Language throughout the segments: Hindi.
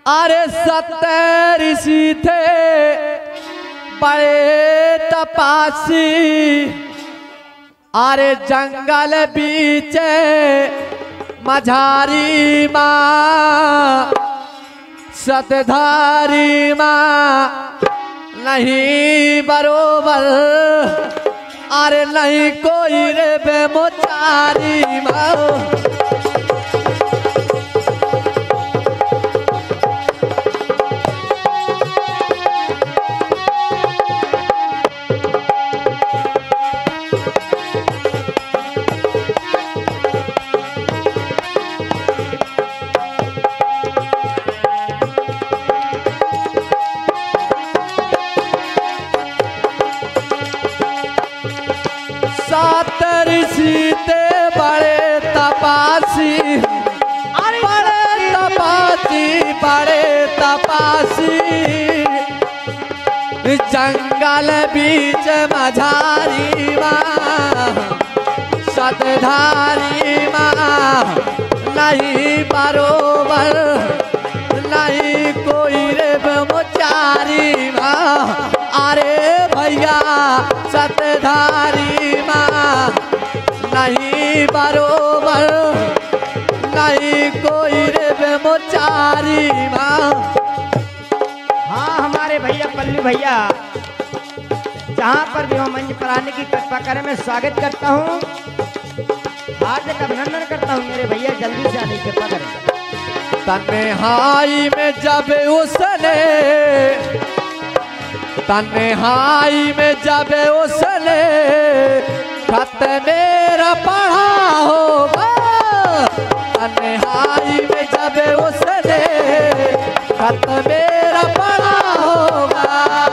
अरे 70 ऋषि थे बड़े तपासी, अरे जंगल बीच मझारी माँ सतधारी माँ नहीं बरोबर, अरे नहीं कोई रे बेमोचारी माँ। सीते बड़े तपासी, बड़े तपासी, बड़े तपासी, जंगल बीच मझारी माँ सतधारी माँ नहीं बरोबर, नहीं कोई रे ब्रह्मचारी माँ। अरे भैया सतधारी माँ नहीं बरोबर, नहीं कोई रे ब्रह्मचारी माँ। हाँ हमारे भैया पल्लू भैया जहाँ पर भी हम मंच पर आने की कृपा करें, मैं स्वागत करता हूँ, हार्दिक अभिनंदन करता हूँ मेरे भैया, जल्दी से आने की कृपा करें। तन्हाई में जब उसने, तन्हाई में जब उसने खत मेरा पढ़ा होगा, तन्हाई में जब उसने खत मेरा पढ़ा होगा,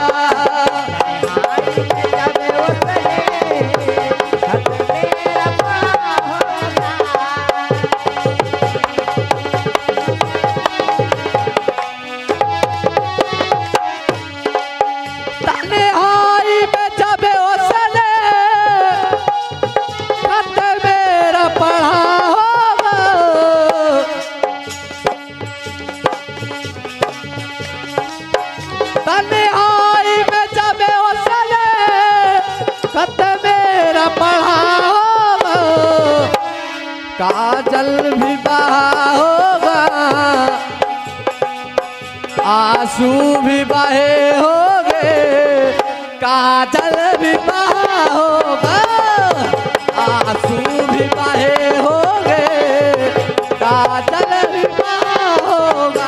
काजल भी बहा होगा, आंसू भी बहे होंगे, काजल भी बहा होगा, आंसू भी बहे होंगे, काजल भी बहा होगा।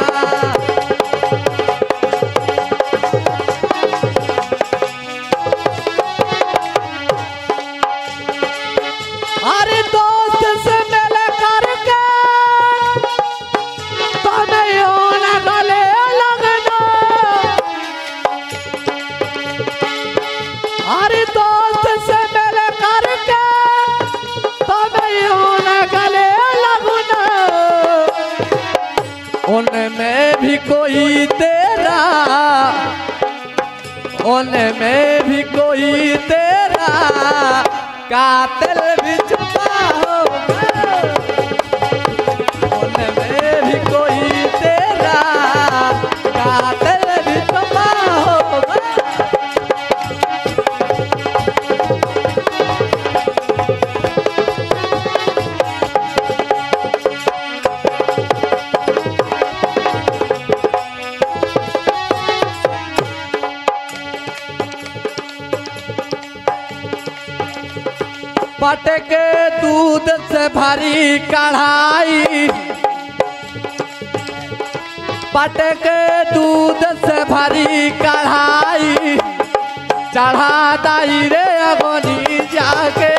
अरे दोस्त से मिल करके तुम्हें यूं न गले लगना, अरे दोस्त से मिल करके तुम्हें यूं न गले लगना, उनमें भी कोई तेरा, उनमें भी कोई तेरा कातिल भी छुपा होगा, उनमें भी कोई तेरा कातिल भी छुपा होगा। पटके दूध से भरी कढ़ाई, पटके दूध से भरी कढ़ाई, चढ़ा दाई रे अगोनी जाके,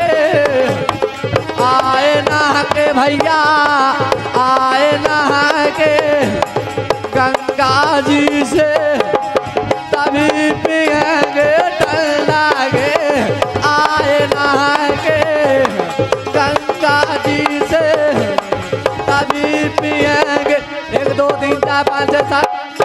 आए नहा के भैया आए नहा के गंगा जी से, तभी पिएंगे डर लागे, आए नहा के गंगा जी से तभी पिएंगे। 1 2 3 4 5 6 7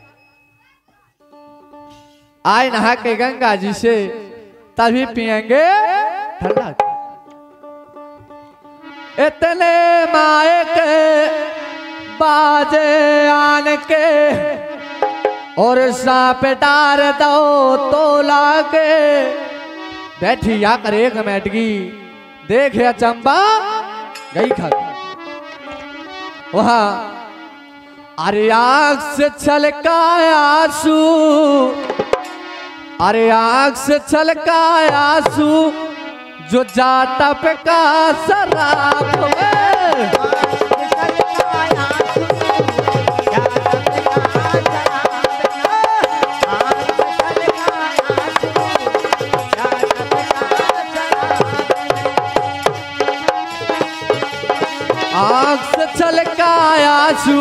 आए नहा के गंगा जी से तभी पिएंगे ठंडा। इतने माए के बाजे आन के और सांप डार दो तो लागे बैठी आकर एक मैटगी देखे चंबा गई खा वहां अरे आँख से छलका आंसू अरे आँख से छलका आंसू जो जाता पे का शराब में आँख से छलका आंसू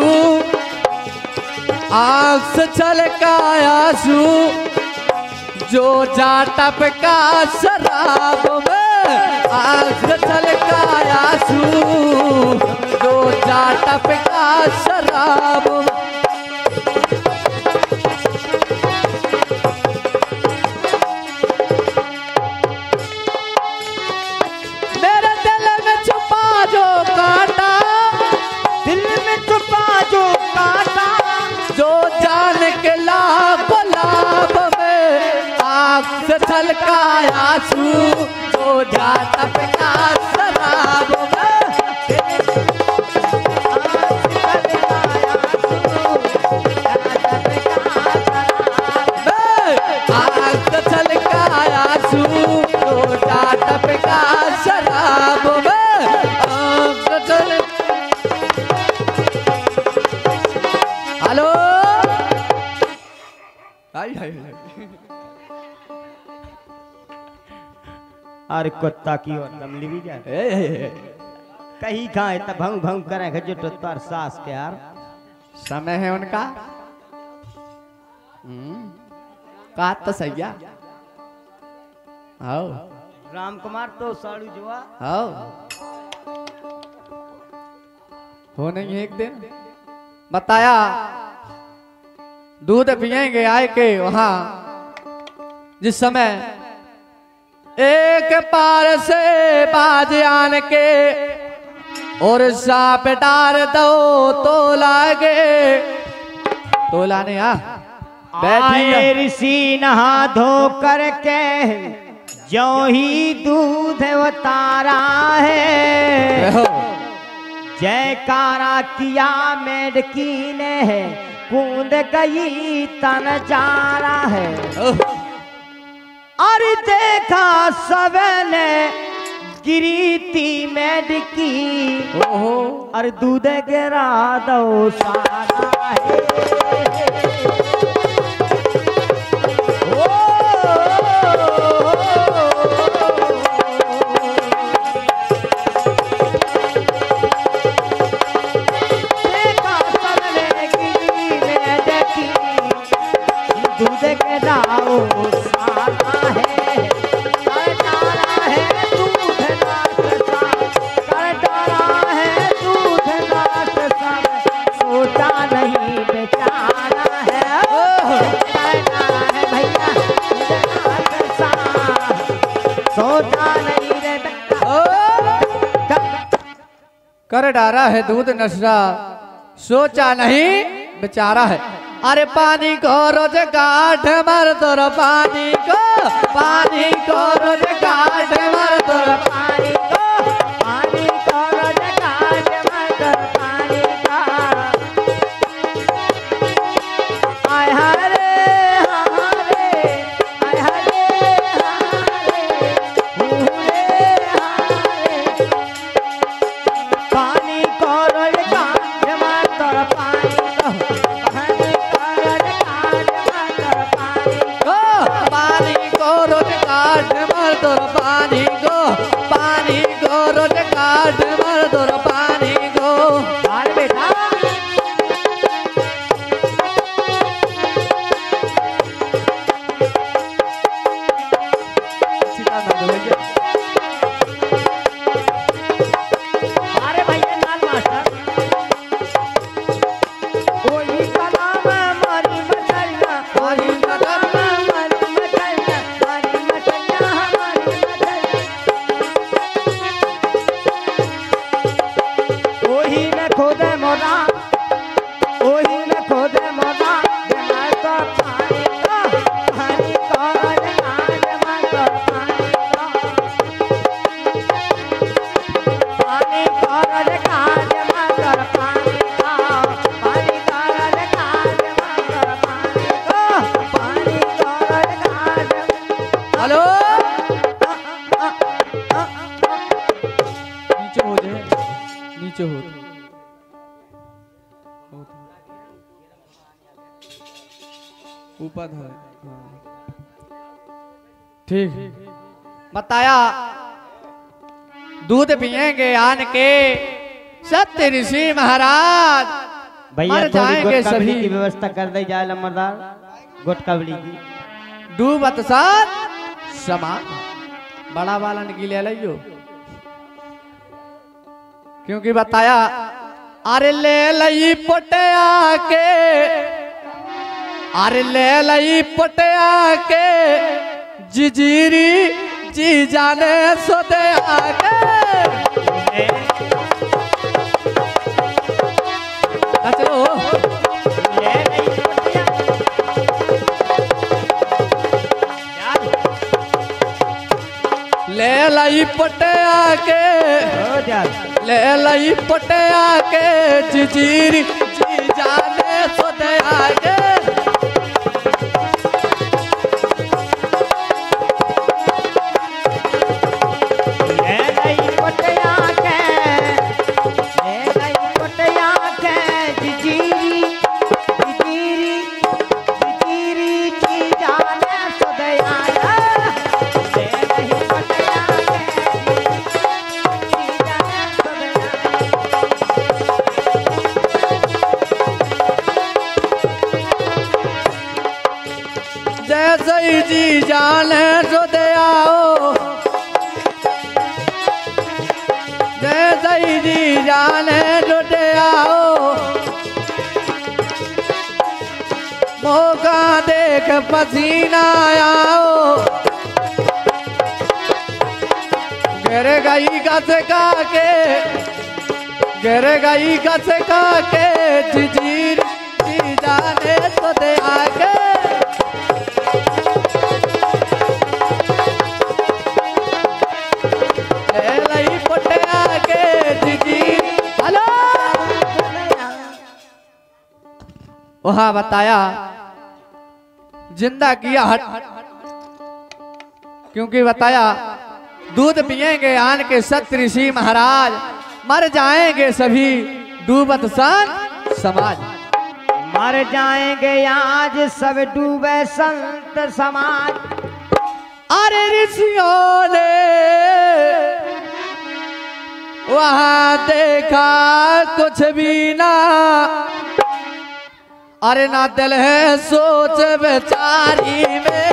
आँख से छलका आंसू जो जाटा पे का शराब में आँख से छलका आंसू जो जाटा पे का शराब में मेरे दिल में छुपा जो काटा दिल में छुपा जो काटा जो जान के लाभ लाभ में आँख से छलका आंसू जो जाता पे का शराब में आँख से छलका आंसू जो जाता पे का शराब में आँख से छल हेलो हाय हाय अरे कुत्ता की और दमली भी जा कहीं खाए तब भंग भंग करे खजो तो तार सास के यार समय है उनका का तो सैया आओ राम कुमार तो साड़ू जुआ आओ हो नहीं एक दिन बताया दूध पिएंगे आए के वहां जिस समय एक पार से बाज आन के और सांप डार दो तो लागे तो लाने आ आए ऋषि नहा धो करके जो ही दूध उतारा है जयकारा किया मेढकी ने कूद गई तन जा रहा है अरे देखा सबने गिरी थी मेढकी अरे दूध गिरा दो सारा है कर डारा है दूध नशा सोचा नहीं बेचारा है अरे पानी को रोज काट मर तोर पानी को रोज काट मर तोर पानी को रोज काट मर तोर पानी का आय हरे आय हरे पानी को रोज काट मर तोर पानी पानी को रोज काट मर तोर पानी को रोज काट मर तोर पानी को बेटा अरे भैया नाल मास्टर वही कलाम मारी मचलना मारी कलाम मारी मचलना मारी मचलना हमारी मचलना खुद मोदा मैं तो पानी को आज मैं तो पानी को पानी को आज मैं तो पानी को पानी को आज मैं तो पानी को पानी को आज हेलो नीचे हो जाए नीचे हो ऊपर है हाँ। ठीक बताया दूध पिएंगे आन के सत्य ऋषि महाराज भैया मर थोड़ी जाएंगे गुटकावली सभी की व्यवस्था कर दी जाए लम्बरदार गुटकावली की डूबत साथ समान बड़ा वालन की ले लियो क्योंकि बताया अरे ले लई पटिया के अरे ले लई पटिया के जिजीरी जी जाने सोते आके चलो ले लई पटिया के ले लई पटिया के जिजीरी जी जाने सोते आके जैसे ही जी जाने तो दे आओ जैसे ही जी जाने तो दे आओ मौका देख पसीना आओ गिर गई कस का के गिर गई कस का के जी जाने तो दे आके वहां बताया जिंदा किया हट क्योंकि बताया दूध पिएंगे आन के सत्य ऋषि महाराज मर जाएंगे सभी डूबत सन समाज मर जाएंगे आज सब डूबे संत समाज अरे ऋषियों ने वहां देखा कुछ भी ना अरे ना दिल है सोच बेचारी में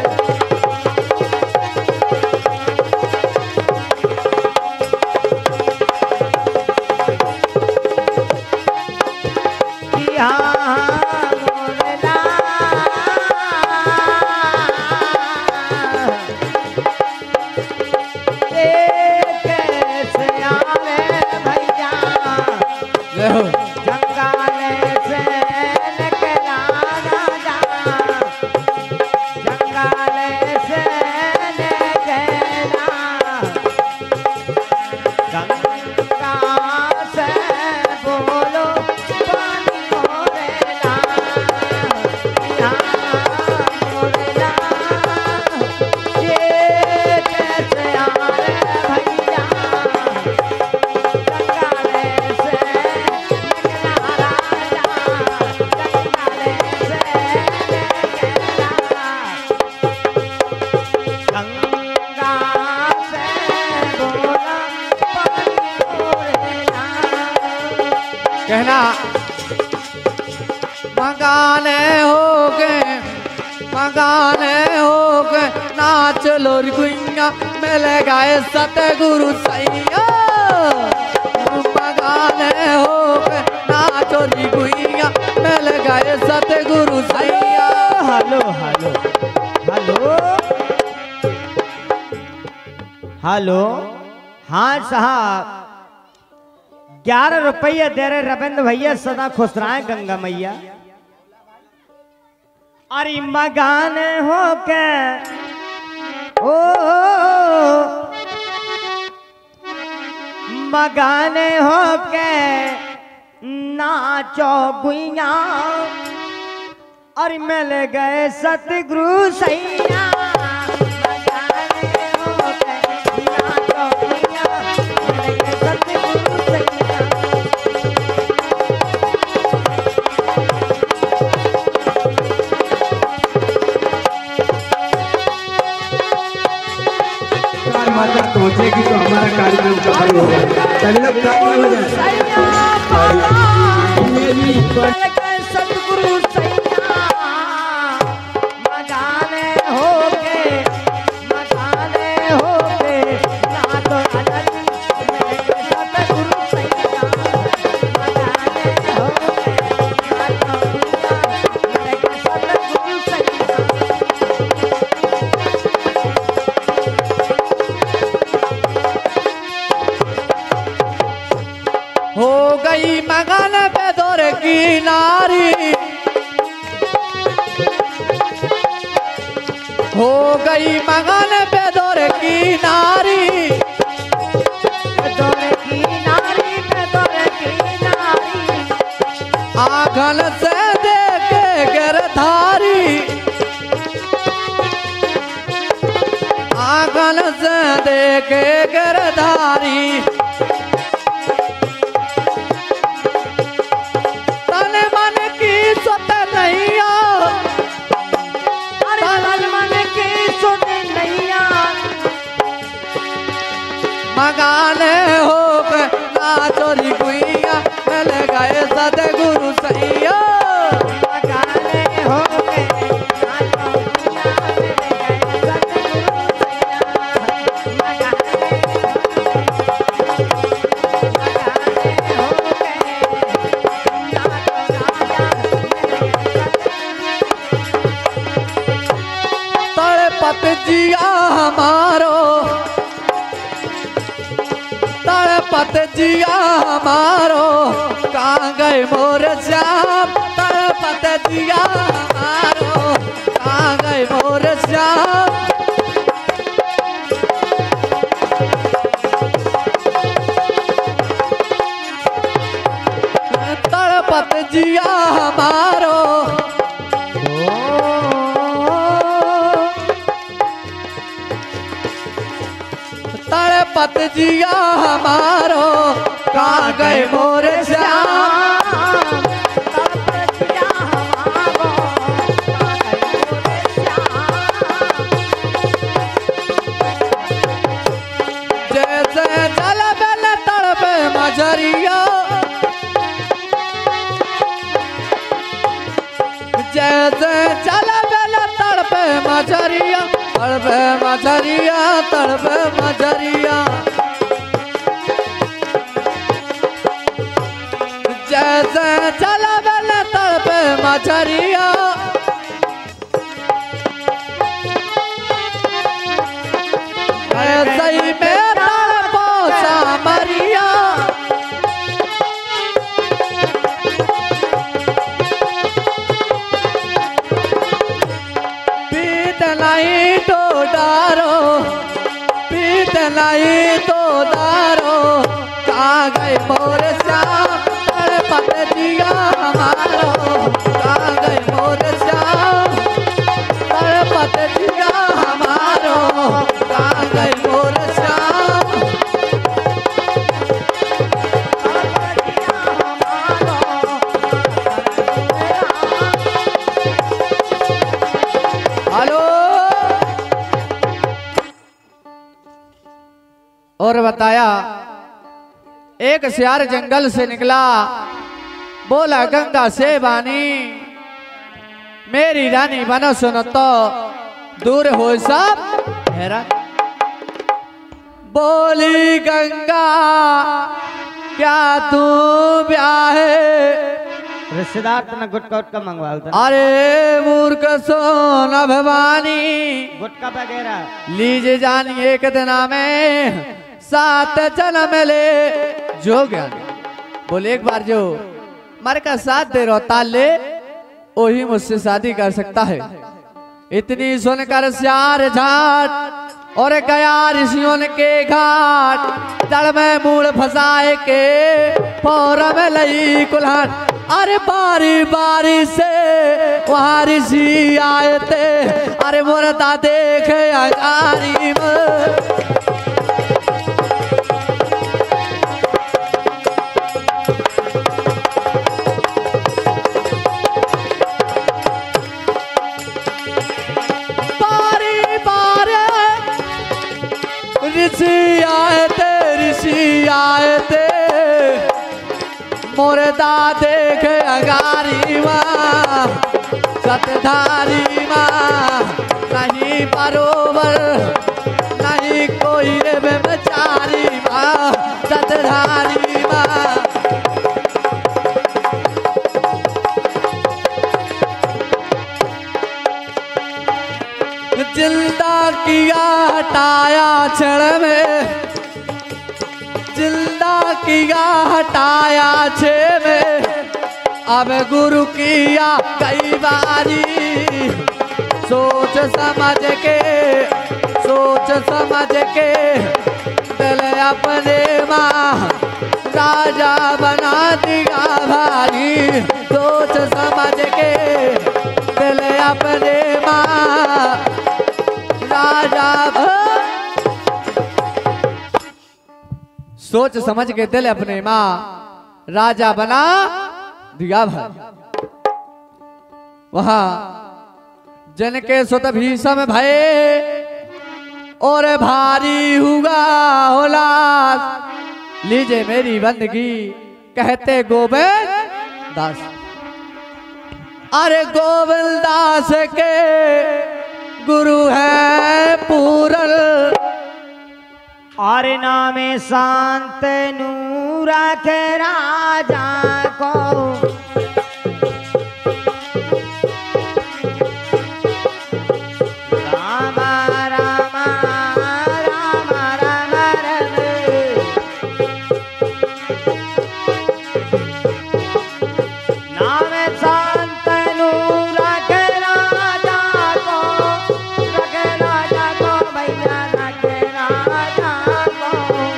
कहना मंगाने हो गए नाच लो गुइया मिल गए सतगुरु सैया मंगाने हो गए नाच लो गुइया मिल गए सतगुरु सैया हेलो हेलो हेलो हेलो हाँ साहब 11 रुपये दे रहे रविंद्र भैया सदा खुश रहे गंगा मैया अरे मगान हो के ओ मगान हो के नाचो गुइया और मिल गए सतगुरु सैया माता पहुंचेगी तो हमारा कार्यक्रम सफल होगा। सभी लोग ताली बजाएं। सतगुरु सैया मगाने होके ना तो अनंत सतगुरु सैया मगाने होके ना तो सतगुरु सैया। हो गई मगन पे दौर की नारी, हो गई मगन पे दौर की नारी, दौर की नारी पे दौर की नारी आंगन से देखे गिरधारी, आंगन से देखे गिरधारी, तन मन की सुत नैया, अरे तन मन की सुन नैया मगाने हो गए ना चोरी गुइया मिल गए सतगुरु सैया। मगाने हो गए ना चौकिया मिल गए सतगुरु सैया। मगाने हो गए ना तो राजा मिल गए तड़पत जिया हमारो, तड़पत जिया हमारो, कहाँ गए मोर श्याम, तड़पत जिया हमारो, कहाँ गए मोर श्याम। तड़पत जिया हमारो, तड़पत जिया हमारो, कहाँ गए मोर श्याम। तड़पतिया हमारो कहाँ गए मोर श्याम। जैसे जल बेल तड़पे मजरिया, जैसे जल बेल तड़पे मजरिया, तड़पे मजरिया, तड़पे मजरिया, जैसे जल बेल तड़पे मजरिया, ऐसे ही मैं तड़पो सामरिया। पीत नहीं तो डारो, पीत नहीं तो डारो, कहाँ गए मोर श्याम, तड़पत जिया हमारो, कहाँ गए मोर श्याम, तड़पत जिया हमारो, कहाँ गए मोर श्याम। तड़पतिया हमारो हेलो और बताया एक सियार जंगल से निकला, बोला गंगा से बानी, मेरी रानी बनो सुनो तो दूर हो सब हैरान। बोली गंगा क्या तू ब्याहे, रिश्तेदार तो गुटका उटका मंगवा दो। अरे मूर्ख सोना भवानी, गुटका वगैरह लीजिए जानी एक दिन में 7 जन्म ले जो ज्ञान। बोले एक बार जो मर का साथ दे रो ताले वही मुझसे शादी कर सकता है। इतनी सुनकर सियार झाट और गया ऋषियों के घाट, जड़ में मूल फंसाए के फौर में लई कुल्हाड़। अरे बारी बारी से वहाँ ऋषि आए थे, अरे मुर्दा देखे अजारी में। ऋषि आए थे मुर्दा देखे अगारी माँ, सतधारी माँ नहीं बरोबर, नहीं कोई बेचारी माँ, सतधारी माँ। जिंदा किया हटाया क्षण में, जिंदा किया हटाया छे में, अब गुरु किया कई बारी। सोच समझ के, सोच समझ के दिल अपने माँ राजा बना दिया भारी। सोच समझ के दिल अपने माँ राजा, सोच समझ के दिल अपने माँ राजा बना दिया भाई। वहां जनके सुत भीषम भये और भारी हुआ उल्लास। लीजिए मेरी बंदगी कहते गोविंद दास। अरे गोविंद दास के गुरु है पूरन, और नामे शांतनु रखे राजा को। राम राम राम राम राम, नामे शांतनु रखे राजा को, रखे राजा को भैया रखे राजा को।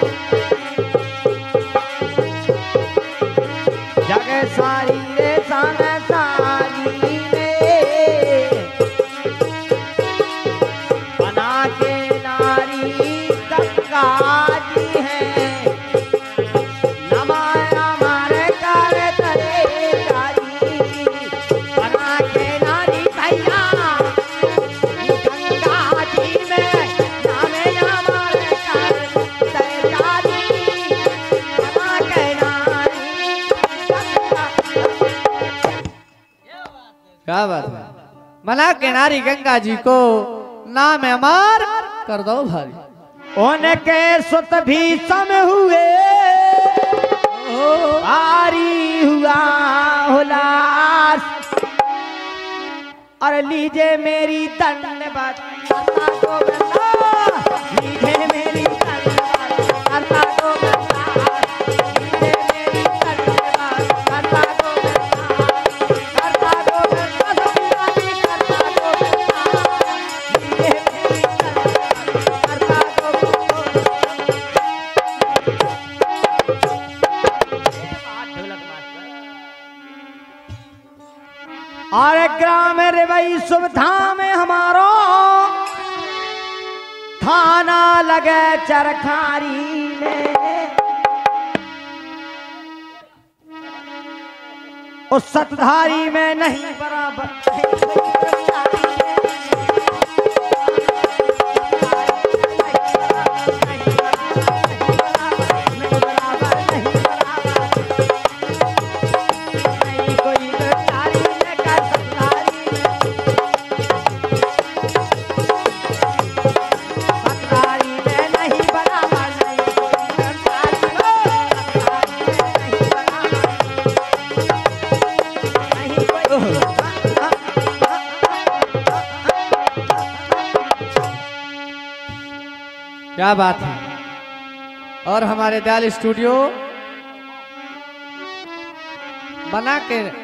जग सारी रे सन सारी रे, बना के नारी गंगा जी है। नमाया मारे कर तरे जारी, बना के नारी भैया गंगा जी में। नामे हमारे कर तरे जारी, बना के नारी गंगा। क्या बात है। मना के नारी गंगा जी को नाम अमर कर दो भारी। उनके सुत भीषम हुए, भारी हुआ हुलास। और लीजिए मेरी धन्यवाद करता गोविंदा, लीजिए मेरी धन्यवाद करता गोविंदा, लीजिए मेरी धन्यवाद करता गोविंदा, करता गोविंदा संगाली करता गोविंदा, लीजिए मेरी धन्यवाद करता गोविंदा। और ग्राम रेवई शुभ धाम हमारो, थाना लगे चरखारी में। उस सतधारी में नहीं बराबर, क्या बात है। और हमारे दयाल स्टूडियो बना के